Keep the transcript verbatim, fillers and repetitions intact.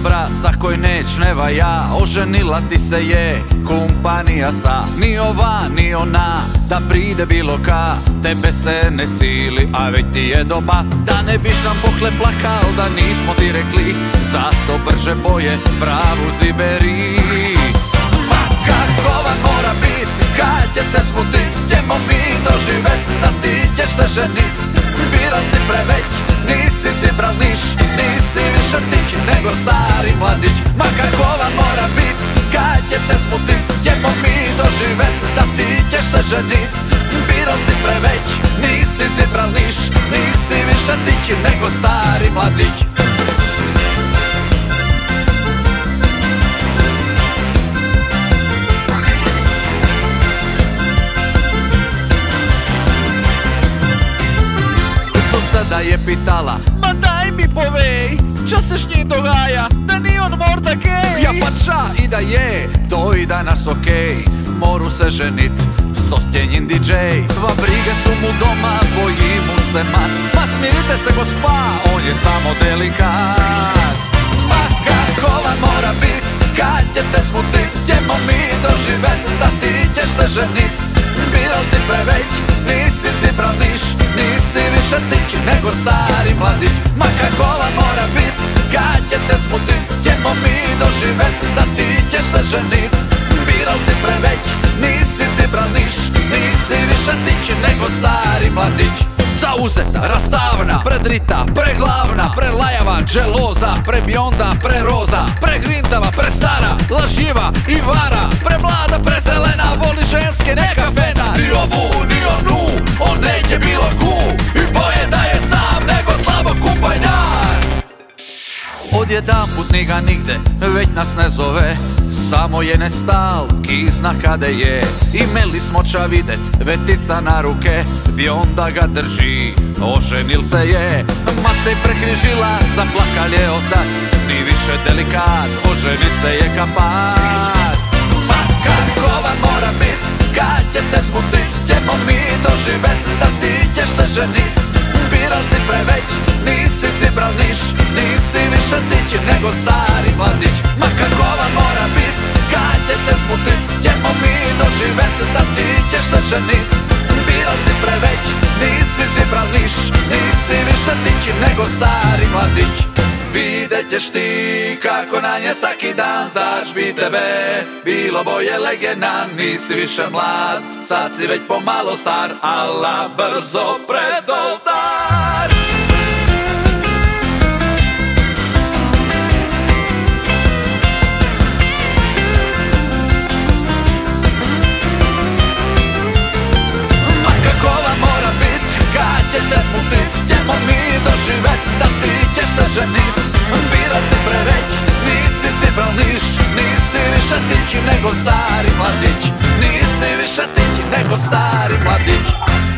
dobra sa koj neć ne valja, oženila ti se je kompanija sa. Ni ova ni ona da pride bilo ka, tebe se ne sili a već ti je doba. Da ne biš nam pokle plakal da nismo ti rekli, zato brže boje pravu ziberi. Ma kako vam mora bit kad će te smutit, ćemo mi doživet da ti ćeš se ženit. Biral si preveć, nisi zibral niš, nisi više tić nego stari mladić. Ma kako vam mora bit kad će te smutit, ćemo mi doživet da ti ćeš se ženit. Biral si preveć, nisi zibral niš, nisi više tić nego stari mladić. Sada je pitala, ma daj mi povej, čo se s njim dogaja, da ni on morda gej. Ja pa ča i da je, to i danas okej, moru se ženit, sotjenjin di džej. Va brige su mu doma, boji mu se mat, ma smirite se gospa, on je samo delikat. Ma kako vam mora bit, kad će te smutit, ćemo mi doživet da ti ćeš se ženit. Biral si preveć, nisi zibral niš, nisi više tić nego stari mladić. Ma kako vam mora bit, kad će te smutit, ćemo mi doživet da ti ćeš se ženit. Biral si preveć, nisi zibral niš, nisi više tić nego stari mladić. Zauzeta, rastavna, predrita, preglavna, prelajava, dželoza, prebionda, preroza, pregrintava, prestara, laživa i vara, premlada, prezelena, voli ženske, neka fena. Ni ovu, ni onu, on neće bilo ku, i boje da je sam nego slabo kumpanjar. Odjedan put ni ga nigde, već nas ne zove, samo je nestal, ki zna kade je. Imeli smo ča videt, vetica na ruke, bionda ga drži, oženil se je. Mat se prekrižila, zaplakal je otac, ni više delikat, oženit se je kapac. Ma kako vam mora bit, kad će te smutit, ćemo mi doživet da ti ćeš se ženit. Biral si preveć, nisi zibral niš, nisi više tić nego stari mladić. Ma kako vam mora bit, kad će te smutit, ćemo mi doživet da ti ćeš se ženit. Biral si preveć, nisi zibral niš, nisi više tić nego stari mladić. Vidjet ćeš ti kako na nje svaki dan zažbi tebe, bilo boje legena, nisi više mlad, sad si već pomalo star, ala brzo pred oltar. Ma kako vam mora bit, kad će te smutit, ćemo mi doživet da ti ćeš se ženit. Biral si preveć, nisi zibral niš, nisi više tić nego stari mladić, nisi više tić nego stari mladić.